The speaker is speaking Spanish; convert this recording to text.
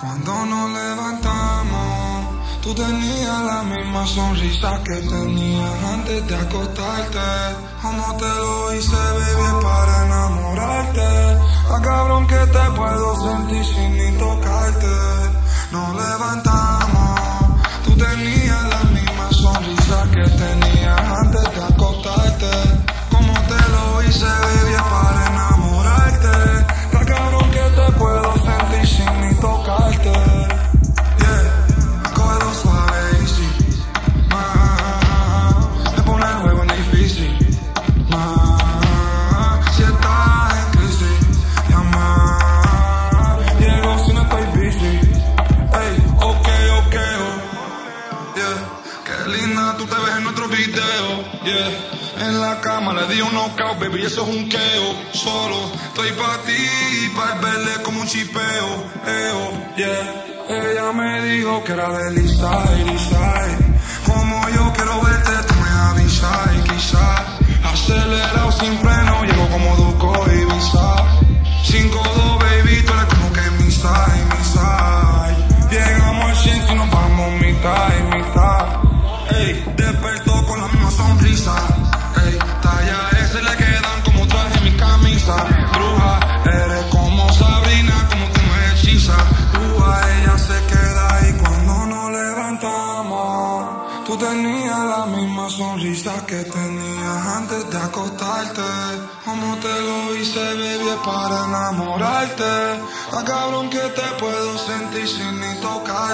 Cuando nos levantamos, tú tenías la misma sonrisa que tenías antes de acostarte. Como te lo hice, baby, para enamorarte. Cabrón que te puedo sentir sin ni tocarte. Nos levantamos, tú tenías la misma sonrisa que tenías antes de acostarte. Como te lo hice, baby, para enamorarte. Cabrón que te puedo sentir sin ni tocarte. Yeah, cógelo suave, easy. Me pone el juego en difícil. Si estás en crisis, llama. Llego si no estoy busy. Ey, ok, yeah. Qué linda tú te ves en nuestro video, yeah. En la cama le di un knockout, baby, eso es un keo. Solo estoy pa' ti, pa' verle como un chipeo, yeah. Ella me dijo que era de Lisay. Como yo quiero verte, tú me avisas. Y quizás acelerado sin freno, llego como Duco y Visa. 5-2, baby, tú eres como que mi side. Llegamos al 100 si nos vamos mitad y mitad. Ey, despertó con la misma sonrisa. Ey, talla S le quedan como traje mi camisa. Bruja, eres como Sabrina, como tú me hechizas. Ella se queda ahí cuando nos levantamos. Tú tenías la misma sonrisa que tenías antes de acostarte. Como te lo hice, baby, para enamorarte. Cabrón que te puedo sentir sin ni tocar.